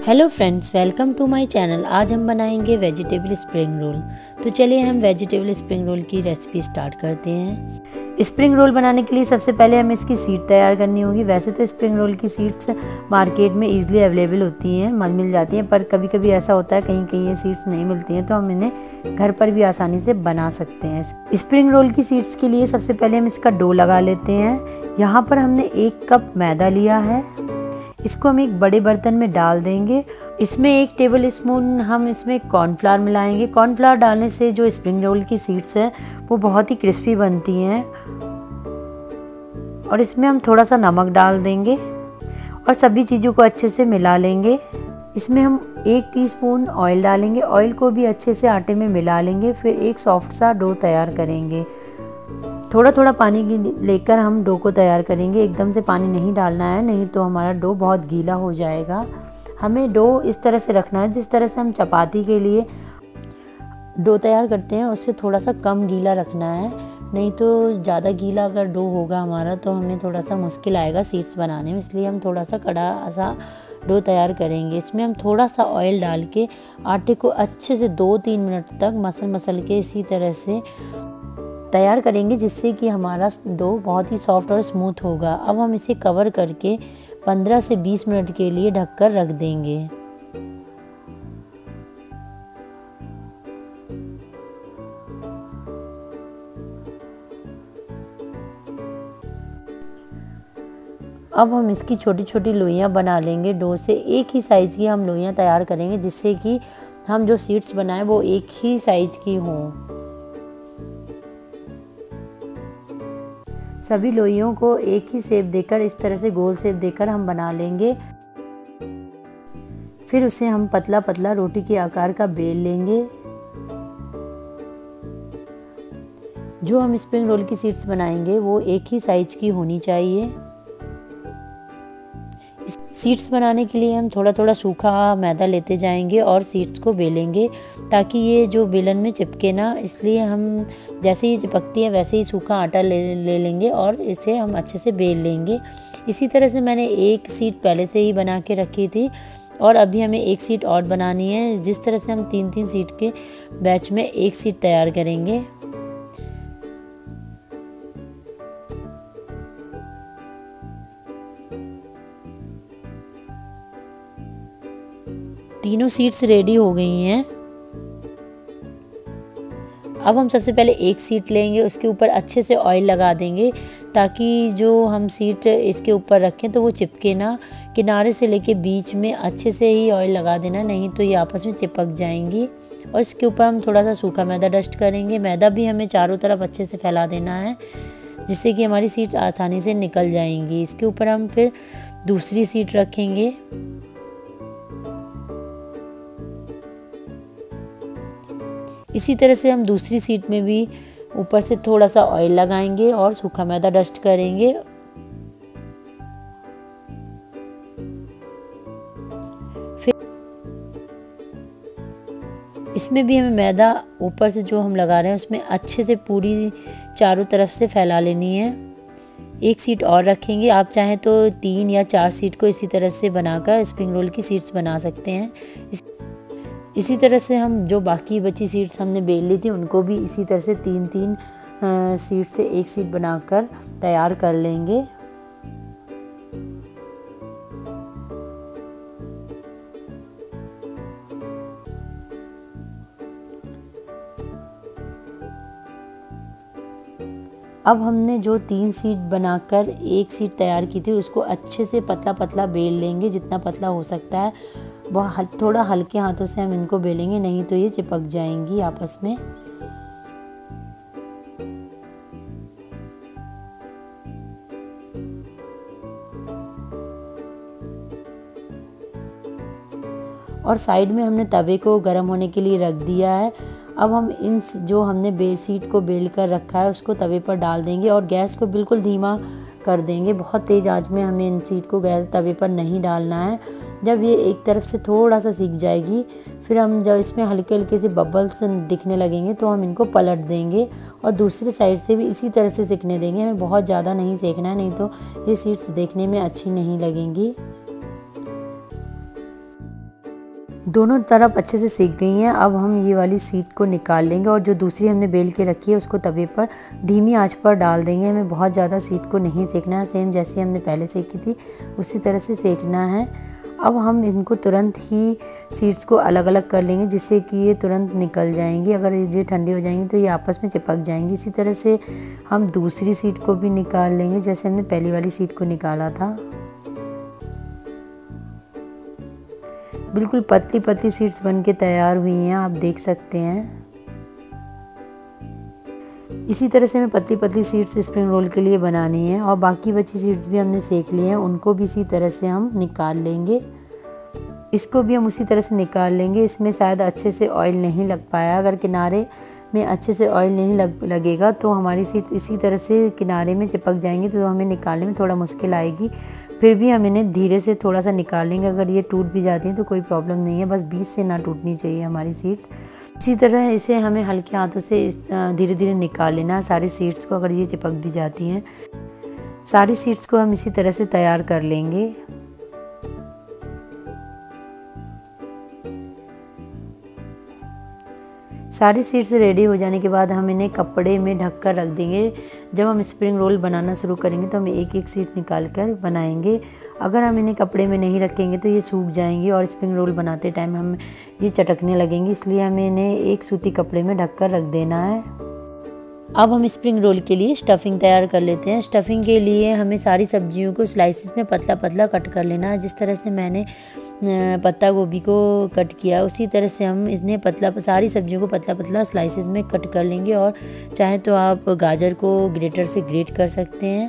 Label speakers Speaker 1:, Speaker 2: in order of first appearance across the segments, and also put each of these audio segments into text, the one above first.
Speaker 1: Hello friends, welcome to my channel. आज हम बनाएंगे वेजिटेबल स्प्रिंग रोल। तो चलिए हम वेजिटेबल स्प्रिंग रोल की रेसिपी स्टार्ट करते हैं। स्प्रिंग रोल बनाने के लिए सबसे पहले हमें इसकी सीड तैयार करनी होगी। वैसे तो स्प्रिंग रोल की सीड्स मार्केट में ईजिली अवेलेबल होती हैं, मिल जाती हैं, पर कभी कभी ऐसा होता है कहीं कहीं ये सीड्स नहीं मिलती हैं, तो हम इन्हें घर पर भी आसानी से बना सकते हैं। स्प्रिंग रोल की सीड्स के लिए सबसे पहले हम इसका डो लगा लेते हैं। यहाँ पर हमने 1 कप मैदा लिया है। इसको हम एक बड़े बर्तन में डाल देंगे। इसमें 1 टेबल स्पून हम इसमें कॉर्नफ्लावर मिलाएंगे। कॉर्नफ्लावर डालने से जो स्प्रिंग रोल की सीड्स है वो बहुत ही क्रिस्पी बनती हैं। और इसमें हम थोड़ा सा नमक डाल देंगे और सभी चीज़ों को अच्छे से मिला लेंगे। इसमें हम 1 टीस्पून ऑयल डालेंगे। ऑयल को भी अच्छे से आटे में मिला लेंगे। फिर एक सॉफ्ट सा डो तैयार करेंगे। थोड़ा थोड़ा पानी लेकर हम डो को तैयार करेंगे। एकदम से पानी नहीं डालना है, नहीं तो हमारा डो बहुत गीला हो जाएगा। हमें डो इस तरह से रखना है जिस तरह से हम चपाती के लिए डो तैयार करते हैं, उससे थोड़ा सा कम गीला रखना है। नहीं तो ज़्यादा गीला अगर डो होगा हमारा तो हमें थोड़ा सा मुश्किल आएगा सीड्स बनाने में, इसलिए हम थोड़ा सा कड़ा सा डो तैयार करेंगे। इसमें हम थोड़ा सा ऑयल डाल के आटे को अच्छे से 2-3 मिनट तक मसल के इसी तरह से तैयार करेंगे, जिससे कि हमारा डो बहुत ही सॉफ्ट और स्मूथ होगा। अब हम इसे कवर करके 15 से 20 मिनट के लिए ढककर रख देंगे। अब हम इसकी छोटी छोटी लोइयां बना लेंगे। डो से एक ही साइज़ की हम लोइयां तैयार करेंगे, जिससे कि हम जो सीड्स बनाएं वो एक ही साइज़ की हों। सभी लोइयों को एक ही शेप देकर, इस तरह से गोल शेप देकर हम बना लेंगे। फिर उसे हम पतला पतला रोटी के आकार का बेल लेंगे। जो हम स्प्रिंग रोल की सीड्स बनाएंगे वो एक ही साइज की होनी चाहिए। सीड्स बनाने के लिए हम थोड़ा थोड़ा सूखा मैदा लेते जाएंगे और सीड्स को बेलेंगे, ताकि ये जो बेलन में चिपके ना। इसलिए हम जैसे ही चिपकती है वैसे ही सूखा आटा ले लेंगे और इसे हम अच्छे से बेल लेंगे। इसी तरह से मैंने 1 सीट पहले से ही बना के रखी थी और अभी हमें 1 सीट और बनानी है। जिस तरह से हम 3-3 सीट के बैच में 1 सीट तैयार करेंगे। तीनों सीट्स रेडी हो गई हैं। अब हम सबसे पहले 1 सीट लेंगे, उसके ऊपर अच्छे से ऑयल लगा देंगे, ताकि जो हम सीट इसके ऊपर रखें तो वो चिपके ना। किनारे से लेके बीच में अच्छे से ही ऑयल लगा देना, नहीं तो ये आपस में चिपक जाएंगी। और इसके ऊपर हम थोड़ा सा सूखा मैदा डस्ट करेंगे। मैदा भी हमें चारों तरफ अच्छे से फैला देना है, जिससे कि हमारी सीट आसानी से निकल जाएंगी। इसके ऊपर हम फिर दूसरी सीट रखेंगे। इसी तरह से हम दूसरी सीट में भी ऊपर से थोड़ा सा ऑयल लगाएंगे और सूखा मैदा डस्ट करेंगे। फिर इसमें भी हमें मैदा ऊपर से जो हम लगा रहे हैं उसमें अच्छे से पूरी चारों तरफ से फैला लेनी है। 1 सीट और रखेंगे। आप चाहें तो 3 या 4 सीट को इसी तरह से बनाकर स्प्रिंग रोल की सीट्स बना सकते हैं। इसी तरह से हम जो बाकी बची सीट्स हमने बेल ली थी उनको भी इसी तरह से 3-3 सीट से 1 सीट बनाकर तैयार कर लेंगे। अब हमने जो 3 सीट बनाकर 1 सीट तैयार की थी उसको अच्छे से पतला पतला बेल लेंगे, जितना पतला हो सकता है। बहुत थोड़ा हल्के हाथों से हम इनको बेलेंगे, नहीं तो ये चिपक जाएंगी आपस में। और साइड में हमने तवे को गर्म होने के लिए रख दिया है। अब हम इन जो हमने सीट को बेल कर रखा है उसको तवे पर डाल देंगे और गैस को बिल्कुल धीमा कर देंगे। बहुत तेज़ आंच में हमें इन सीट को गैस तवे पर नहीं डालना है। जब ये एक तरफ से थोड़ा सा सीख जाएगी, फिर हम जब इसमें हल्के हल्के से बबल्स दिखने लगेंगे तो हम इनको पलट देंगे और दूसरी साइड से भी इसी तरह से सेकने देंगे। हमें बहुत ज़्यादा नहीं सेकना है, नहीं तो ये सीट्स देखने में अच्छी नहीं लगेंगी। दोनों तरफ अच्छे से सेक गई हैं। अब हम ये वाली शीट को निकाल लेंगे और जो दूसरी हमने बेल के रखी है उसको तवे पर धीमी आंच पर डाल देंगे। हमें बहुत ज़्यादा शीट को नहीं सेकना है, सेम जैसे हमने पहले सेकी थी उसी तरह से सेकना है। अब हम इनको तुरंत ही शीट्स को अलग अलग कर लेंगे जिससे कि ये तुरंत निकल जाएंगी। अगर ये ठंडी हो जाएंगी तो ये आपस में चिपक जाएंगी। इसी तरह से हम दूसरी शीट को भी निकाल लेंगे जैसे हमने पहली वाली शीट को निकाला था। बिल्कुल पतली पतली शीट्स बन के तैयार हुई हैं, आप देख सकते हैं। इसी तरह से हमें पतली पतली शीट्स स्प्रिंग रोल के लिए बनानी है और बाकी बची शीट्स भी हमने सेक ली हैं, उनको भी इसी तरह से हम निकाल लेंगे। इसको भी हम उसी तरह से निकाल लेंगे। इसमें शायद अच्छे से ऑयल नहीं लग पाया, अगर किनारे में अच्छे से ऑयल नहीं लगेगा तो हमारी शीट्स इसी तरह से किनारे में चिपक जाएंगी, तो हमें निकालने में थोड़ा मुश्किल आएगी। फिर भी हम इन्हें धीरे से थोड़ा सा निकाल लेंगे। अगर ये टूट भी जाती हैं तो कोई प्रॉब्लम नहीं है, बस बीच से ना टूटनी चाहिए हमारी शीट्स। इसी तरह इसे हमें हल्के हाथों से धीरे धीरे निकाल लेना है सारी शीट्स को, अगर ये चिपक भी जाती हैं। सारी शीट्स को हम इसी तरह से तैयार कर लेंगे। सारी शीट्स रेडी हो जाने के बाद हम इन्हें कपड़े में ढक कर रख देंगे। जब हम स्प्रिंग रोल बनाना शुरू करेंगे तो हम एक एक शीट निकाल कर बनाएंगे। अगर हम इन्हें कपड़े में नहीं रखेंगे तो ये सूख जाएंगी और स्प्रिंग रोल बनाते टाइम हम ये चटकने लगेंगी, इसलिए हमें इन्हें एक सूती कपड़े में ढक कर रख देना है। अब हम स्प्रिंग रोल के लिए स्टफिंग तैयार कर लेते हैं। स्टफिंग के लिए हमें सारी सब्जियों को स्लाइसिस में पतला पतला कट कर लेना है। जिस तरह से मैंने पत्ता गोभी को कट किया उसी तरह से हम इसने सारी सब्जियों को पतला पतला स्लाइसिस में कट कर लेंगे। और चाहे तो आप गाजर को ग्रेटर से ग्रेट कर सकते हैं।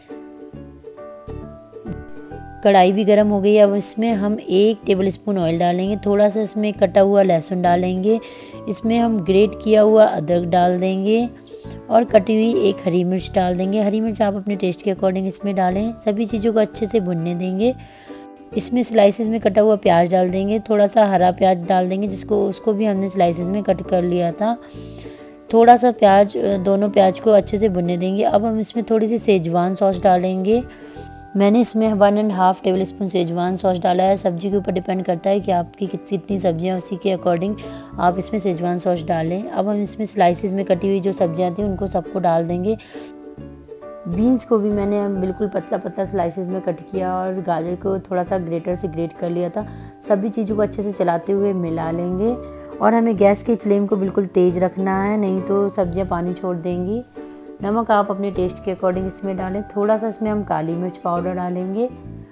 Speaker 1: कढ़ाई भी गर्म हो गई। अब इसमें हम 1 टेबलस्पून ऑयल डालेंगे। थोड़ा सा इसमें कटा हुआ लहसुन डालेंगे। इसमें हम ग्रेट किया हुआ अदरक डाल देंगे और कटी हुई 1 हरी मिर्च डाल देंगे। हरी मिर्च आप अपने टेस्ट के अकॉर्डिंग इसमें डालें। सभी चीज़ों को अच्छे से भुनने देंगे। इसमें स्लाइसेस में कटा हुआ प्याज डाल देंगे। थोड़ा सा हरा प्याज डाल देंगे उसको भी हमने स्लाइसेस में कट कर लिया था। थोड़ा सा दोनों प्याज को अच्छे से भुनने देंगे। अब हम इसमें थोड़ी सी सेजवान सॉस डालेंगे। मैंने इसमें 1.5 टेबलस्पून सेजवान सॉस डाला है। सब्जी के ऊपर डिपेंड करता है कि आपकी कितनी सब्जियां, उसी के अकॉर्डिंग आप इसमें सेजवान सॉस डालें। अब हम इसमें स्लाइसेस में कटी हुई जो सब्जियां थी उनको सबको डाल देंगे। बीन्स को भी मैंने बिल्कुल पतला पतला स्लाइसेस में कट किया और गाजर को थोड़ा सा ग्रेटर से ग्रेट कर लिया था। सभी चीज़ों को अच्छे से चलाते हुए मिला लेंगे और हमें गैस की फ्लेम को बिल्कुल तेज़ रखना है, नहीं तो सब्जियां पानी छोड़ देंगी। नमक आप अपने टेस्ट के अकॉर्डिंग इसमें डालें। थोड़ा सा इसमें हम काली मिर्च पाउडर डालेंगे।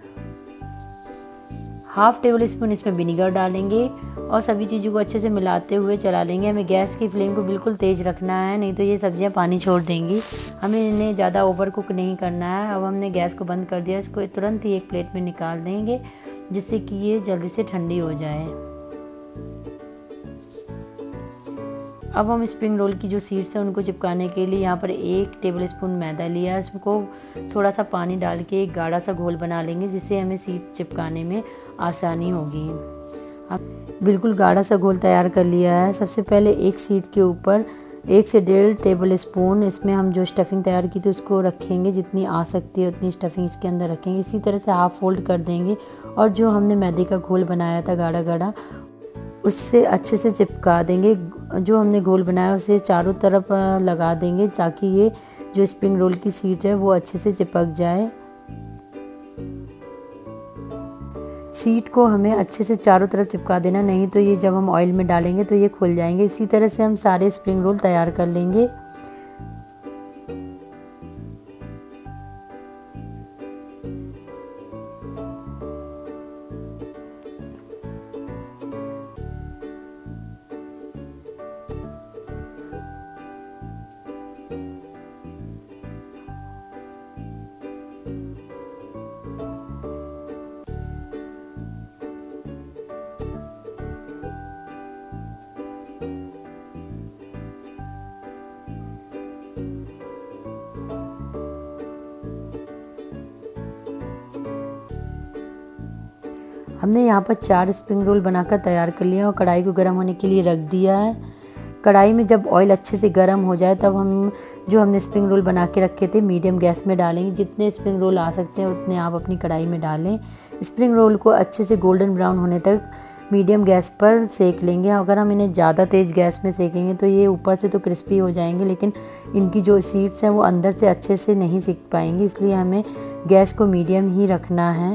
Speaker 1: 1/2 टेबलस्पून इसमें विनीगर डालेंगे और सभी चीज़ों को अच्छे से मिलाते हुए चला लेंगे। हमें गैस की फ्लेम को बिल्कुल तेज़ रखना है, नहीं तो ये सब्जियां पानी छोड़ देंगी। हमें इन्हें ज़्यादा ओवर कुक नहीं करना है। अब हमने गैस को बंद कर दिया। इसको तुरंत ही एक प्लेट में निकाल देंगे जिससे कि ये जल्दी से ठंडी हो जाए। अब हम स्प्रिंग रोल की जो शीट्स हैं उनको चिपकाने के लिए यहाँ पर 1 टेबलस्पून मैदा लिया है। इसको थोड़ा सा पानी डाल के एक गाढ़ा सा घोल बना लेंगे जिससे हमें शीट चिपकाने में आसानी होगी। अब बिल्कुल गाढ़ा सा घोल तैयार कर लिया है। सबसे पहले एक शीट के ऊपर 1 से 1.5 टेबलस्पून इसमें हम जो स्टफिंग तैयार की थी उसको रखेंगे। जितनी आ सकती है उतनी स्टफिंग इसके अंदर रखेंगे। इसी तरह से हाफ फोल्ड कर देंगे और जो हमने मैदे का घोल बनाया था गाढ़ा गाढ़ा उससे अच्छे से चिपका देंगे। जो हमने घोल बनाया उसे चारों तरफ लगा देंगे ताकि ये जो स्प्रिंग रोल की शीट है वो अच्छे से चिपक जाए। शीट को हमें अच्छे से चारों तरफ चिपका देना, नहीं तो ये जब हम ऑयल में डालेंगे तो ये खुल जाएंगे। इसी तरह से हम सारे स्प्रिंग रोल तैयार कर लेंगे। हमने यहाँ पर 4 स्प्रिंग रोल बनाकर तैयार कर लिया और कढ़ाई को गर्म होने के लिए रख दिया है। कढ़ाई में जब ऑयल अच्छे से गर्म हो जाए तब हम जो हमने स्प्रिंग रोल बना के रखे थे मीडियम गैस में डालेंगे। जितने स्प्रिंग रोल आ सकते हैं उतने आप अपनी कढ़ाई में डालें। स्प्रिंग रोल को अच्छे से गोल्डन ब्राउन होने तक मीडियम गैस पर सेक लेंगे। अगर हम इन्हें ज़्यादा तेज़ गैस में सेकेंगे तो ये ऊपर से तो क्रिस्पी हो जाएंगे, लेकिन इनकी जो सीड्स हैं वो अंदर से अच्छे से नहीं सेक पाएंगे, इसलिए हमें गैस को मीडियम ही रखना है।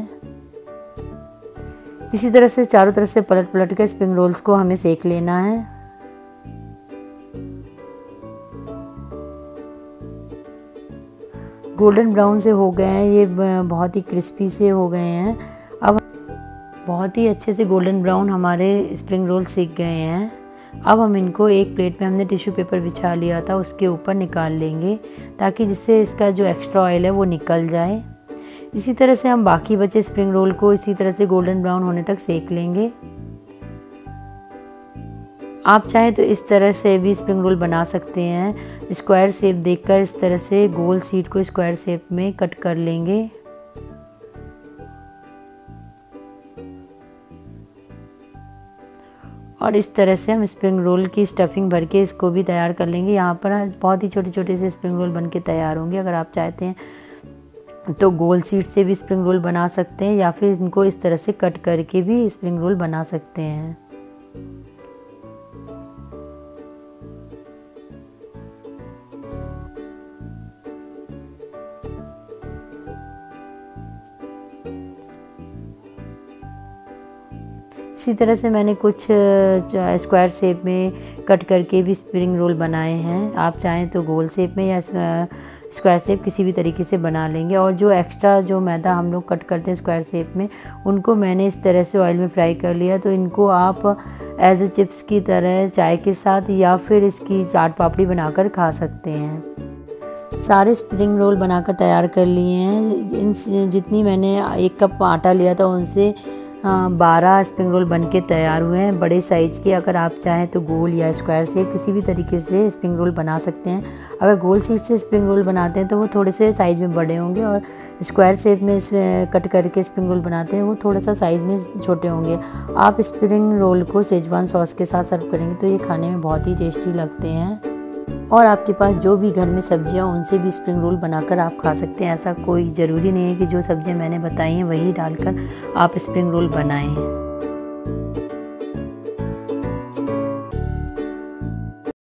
Speaker 1: इसी तरह से चारों तरफ से पलट पलट कर स्प्रिंग रोल्स को हमें सेक लेना है। गोल्डन ब्राउन से हो गए हैं, ये बहुत ही क्रिस्पी से हो गए हैं। अब बहुत ही अच्छे से गोल्डन ब्राउन हमारे स्प्रिंग रोल सेक गए हैं। अब हम इनको एक प्लेट में हमने टिश्यू पेपर बिछा लिया था उसके ऊपर निकाल लेंगे, ताकि जिससे इसका जो एक्स्ट्रा ऑयल है वो निकल जाए। इसी तरह से हम बाकी बचे स्प्रिंग रोल को इसी तरह से गोल्डन ब्राउन होने तक सेक लेंगे। आप चाहें तो इस तरह से भी स्प्रिंग रोल बना सकते हैं। स्क्वायर शेप देखकर इस तरह से गोल शीट को स्क्वायर शेप में कट कर लेंगे। और इस तरह से हम स्प्रिंग रोल की स्टफिंग भर के इसको भी तैयार कर लेंगे। यहाँ पर बहुत ही छोटे छोटे से स्प्रिंग रोल बन के तैयार होंगे। अगर आप चाहते हैं तो गोल शीट से भी स्प्रिंग रोल बना सकते हैं, या फिर इनको इस तरह से कट करके भी स्प्रिंग रोल बना सकते हैं। इसी तरह से मैंने कुछ स्क्वायर शेप में कट करके भी स्प्रिंग रोल बनाए हैं। आप चाहें तो गोल शेप में या स्क्वायर शेप किसी भी तरीके से बना लेंगे। और जो एक्स्ट्रा जो मैदा हम लोग कट करते हैं स्क्वायर शेप में, उनको मैंने इस तरह से ऑयल में फ्राई कर लिया। तो इनको आप एज ए चिप्स की तरह चाय के साथ या फिर इसकी चाट पापड़ी बनाकर खा सकते हैं। सारे स्प्रिंग रोल बनाकर तैयार कर लिए हैं। इन जितनी मैंने 1 कप आटा लिया था उनसे 12 स्प्रिंग रोल बन के तैयार हुए हैं, बड़े साइज़ के। अगर आप चाहें तो गोल या स्क्वायर शेप किसी भी तरीके से स्प्रिंग रोल बना सकते हैं। अगर गोल शेप से स्प्रिंग रोल बनाते हैं तो वो थोड़े से साइज़ में बड़े होंगे, और स्क्वायर शेप में कट करके स्प्रिंग रोल बनाते हैं वो थोड़ा सा साइज़ में छोटे होंगे। आप स्प्रिंग रोल को शेजवान सॉस के साथ सर्व करेंगे तो ये खाने में बहुत ही टेस्टी लगते हैं। और आपके पास जो भी घर में सब्जियां उनसे भी स्प्रिंग रोल बनाकर आप खा सकते हैं। ऐसा कोई ज़रूरी नहीं है कि जो सब्जियां मैंने बताई हैं वही डालकर आप स्प्रिंग रोल बनाएं।